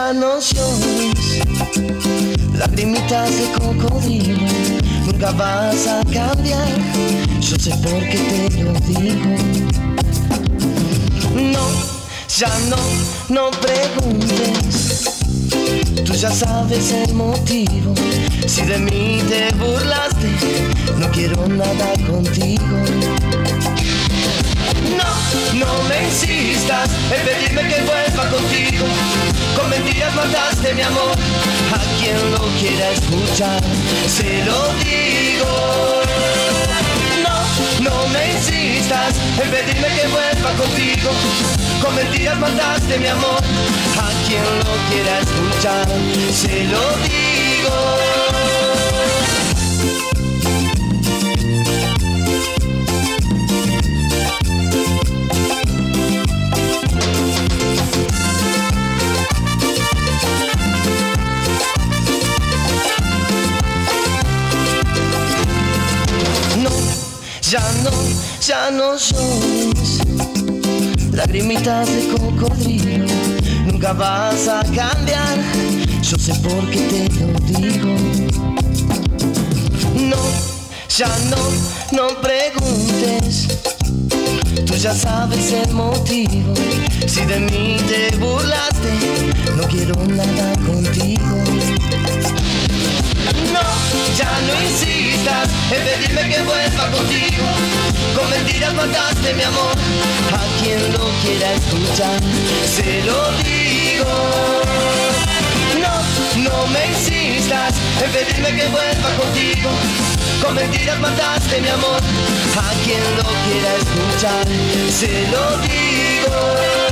ya no llores, lagrimitas de cocodrilo, nunca vas a cambiar, yo sé por qué te lo digo. No, ya no preguntes, tú ya sabes el motivo. Si de mí te burlaste, no quiero nada contigo. No me insistas en pedirme que vuelva contigo. Con mentiras mataste mi amor. A quien lo quiera escuchar, se lo digo. No me insistas en pedirme que vuelva contigo. Con mentiras mataste mi amor. A quien lo quiera escuchar, se lo digo. Ya no llores, lagrimitas de cocodrilo, nunca vas a cambiar, yo sé por qué te lo digo. No, ya no preguntes, tú ya sabes el motivo. Si de mí te burlaste, no quiero nada contigo. No, ya no insistas en pedirme que vuelva contigo. Con mentiras mataste mi amor. A quien lo quiera escuchar, se lo digo. No me insistas en pedirme que vuelva contigo. Con mentiras mataste mi amor. A quien lo quiera escuchar, se lo digo.